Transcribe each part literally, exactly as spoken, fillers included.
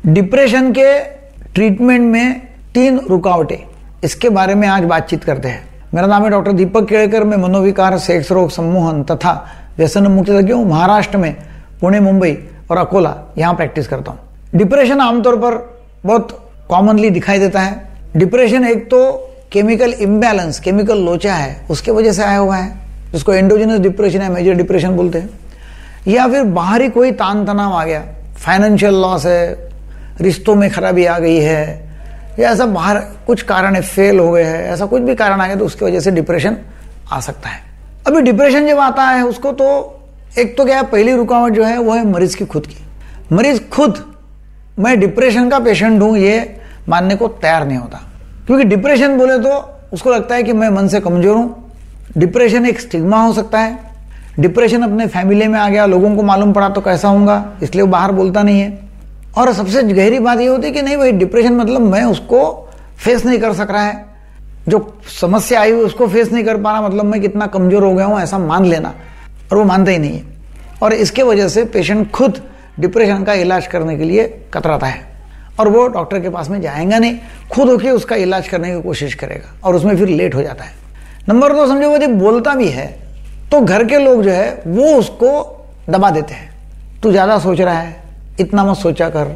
Depression के treatment में तीन रुकावटें, इसके बारे में आज बातचीत करते हैं। मेरा नाम है डॉक्टर दीपक केड़कर। मैं मनोविकार, सेक्स रोग, सम्मोहन तथा व्यसन मुक्ति हूँ। महाराष्ट्र में पुणे, मुंबई और अकोला यहाँ प्रैक्टिस करता हूँ। डिप्रेशन आमतौर पर बहुत कॉमनली दिखाई देता है। डिप्रेशन एक तो केमिकल इम्बैलेंस, केमिकल लोचा है, उसके वजह से आया हुआ है, जिसको एंडोजेनस डिप्रेशन या मेजर डिप्रेशन बोलते हैं। या फिर बाहरी कोई तान तनाव आ गया, फाइनेंशियल लॉस है, रिश्तों में खराबी आ गई है, या ऐसा बाहर कुछ कारण है, फेल हो गए हैं, ऐसा कुछ भी कारण आ गया तो उसकी वजह से डिप्रेशन आ सकता है। अभी डिप्रेशन जब आता है उसको तो एक तो क्या है, पहली रुकावट जो है वो है मरीज की खुद की। मरीज खुद मैं डिप्रेशन का पेशेंट हूं ये मानने को तैयार नहीं होता, क्योंकि डिप्रेशन बोले तो उसको लगता है कि मैं मन से कमजोर हूं। डिप्रेशन एक स्टिग्मा हो सकता है। डिप्रेशन अपने फैमिली में आ गया, लोगों को मालूम पड़ा तो कैसा होगा, इसलिए वो बाहर बोलता नहीं है। और सबसे गहरी बात ये होती है कि नहीं भाई, डिप्रेशन मतलब मैं उसको फेस नहीं कर सक रहा है, जो समस्या आई हुई उसको फेस नहीं कर पा रहा, मतलब मैं कितना कमजोर हो गया हूं, ऐसा मान लेना। और वो मानता ही नहीं है, और इसके वजह से पेशेंट खुद डिप्रेशन का इलाज करने के लिए कतराता है, और वो डॉक्टर के पास में जाएगा नहीं, खुद होके उसका इलाज करने की कोशिश करेगा, और उसमें फिर लेट हो जाता है। नंबर दो, समझो वो जब बोलता भी है तो घर के लोग जो है वो उसको दबा देते हैं। तू ज्यादा सोच रहा है, इतना मत सोचा कर,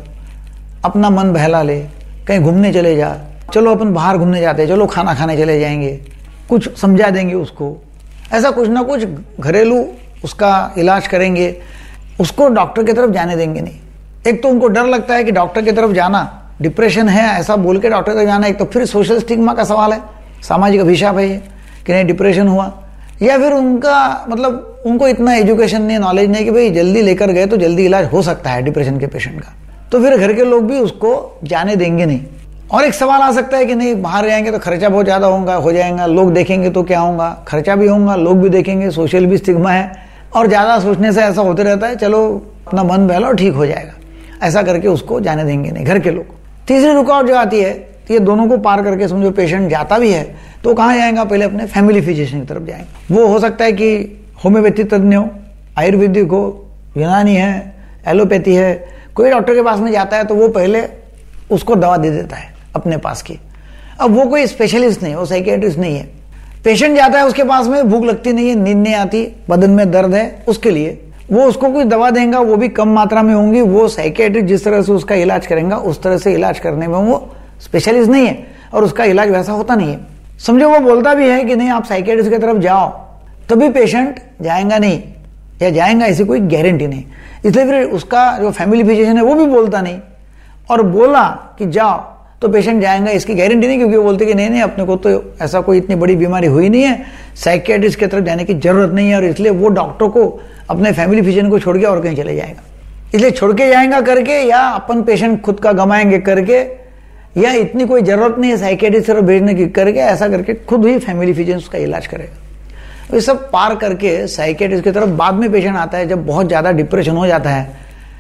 अपना मन बहला ले, कहीं घूमने चले जा, चलो अपन बाहर घूमने जाते हैं, चलो खाना खाने चले जाएंगे, कुछ समझा देंगे उसको, ऐसा कुछ ना कुछ घरेलू उसका इलाज करेंगे, उसको डॉक्टर की तरफ जाने देंगे नहीं। एक तो उनको डर लगता है कि डॉक्टर की तरफ जाना, डिप्रेशन है ऐसा बोल के डॉक्टर की तरफ जाना, एक तो फिर सोशल स्टिग्मा का सवाल है, सामाजिक अभिशाप है ये कि नहीं डिप्रेशन हुआ। या फिर उनका मतलब उनको इतना एजुकेशन नहीं, नॉलेज नहीं कि भाई जल्दी लेकर गए तो जल्दी इलाज हो सकता है डिप्रेशन के पेशेंट का, तो फिर घर के लोग भी उसको जाने देंगे नहीं। और एक सवाल आ सकता है कि नहीं बाहर जाएंगे तो खर्चा बहुत ज्यादा होगा, हो जाएगा, लोग देखेंगे तो क्या होगा, खर्चा भी होगा, लोग भी देखेंगे, सोशल भी स्टिग्मा है, और ज्यादा सोचने से ऐसा होते रहता है, चलो अपना मन बहलाओ ठीक हो जाएगा, ऐसा करके उसको जाने देंगे नहीं घर के लोग। तीसरी रुकावट जो आती है, ये दोनों को पार करके समझो पेशेंट जाता भी है तो कहाँ जाएगा, पहले अपने फैमिली फिजिशियन की तरफ जाएंगे। वो हो सकता है कि होम्योपैथी तज्ञ हो, आयुर्वेदिक हो, यूनानी है, एलोपैथी है, कोई डॉक्टर के पास में जाता है तो वो पहले उसको दवा दे देता है अपने पास की। अब वो कोई स्पेशलिस्ट नहीं, वो साइकियाट्रिस्ट नहीं है। पेशेंट जाता है उसके पास में, भूख लगती नहीं है, नींद नहीं आती, बदन में दर्द है, उसके लिए वो उसको कोई दवा देगा, वो भी कम मात्रा में होंगी। वो साइकियाट्रिस्ट जिस तरह से उसका इलाज करेगा उस तरह से इलाज करने में वो स्पेशलिस्ट नहीं है, और उसका इलाज वैसा होता नहीं है। समझो वो बोलता भी है कि नहीं आप साइकियाट्रिस्ट की तरफ जाओ, तभी पेशेंट जाएगा नहीं, या जाएगा ऐसी कोई गारंटी नहीं। इसलिए फिर उसका जो फैमिली फिजिशियन है वो भी बोलता नहीं, और बोला कि जाओ तो पेशेंट जाएगा इसकी गारंटी नहीं, क्योंकि वो बोलते कि नहीं नहीं अपने को तो ऐसा कोई इतनी बड़ी बीमारी हुई नहीं है, साइकियाट्रिस्ट की तरफ जाने की जरूरत नहीं है, और इसलिए वो डॉक्टर को अपने फैमिली फिजिशियन को छोड़ के और कहीं चले जाएगा। इसलिए छोड़ के जाएगा करके, या अपन पेशेंट खुद का गंवाएंगे करके, या इतनी कोई जरूरत नहीं है साइकियाट्रिस्ट की तरफ भेजने की करके, ऐसा करके खुद ही फैमिली फिजिशियन उसका इलाज करेगा। ये सब पार करके साइकियाट्रिस्ट की तरफ बाद में पेशेंट आता है, जब बहुत ज्यादा डिप्रेशन हो जाता है,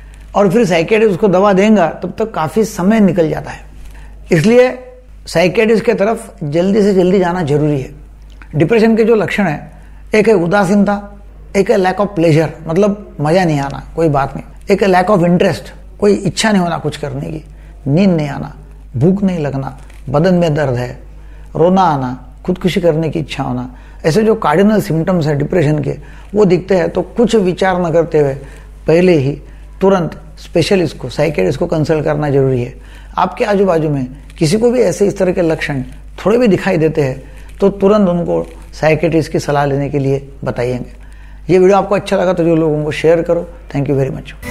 और फिर साइकियाट्रिस्ट उसको दवा देगा, तब तक काफी समय निकल जाता है। इसलिए साइकियाट्रिस्ट की तरफ जल्दी से जल्दी जाना जरूरी है। डिप्रेशन के जो लक्षण है, एक है उदासीनता, एक है लैक ऑफ प्लेजर, मतलब मजा नहीं आना, कोई बात नहीं, एक है लैक ऑफ इंटरेस्ट, कोई इच्छा नहीं होना कुछ करने की, नींद नहीं आना, भूख नहीं लगना, बदन में दर्द है, रोना आना, खुदकुशी करने की इच्छा होना, ऐसे जो कार्डिनल सिम्टम्स है डिप्रेशन के वो दिखते हैं, तो कुछ विचार न करते हुए पहले ही तुरंत स्पेशलिस्ट को, साइकियाट्रिस्ट को कंसल्ट करना जरूरी है। आपके आजू बाजू में किसी को भी ऐसे इस तरह के लक्षण थोड़े भी दिखाई देते हैं तो तुरंत उनको साइकियाट्रिस्ट की सलाह लेने के लिए बताइएगा। ये वीडियो आपको अच्छा लगा तो जो लोगों को शेयर करो। Thank you very much.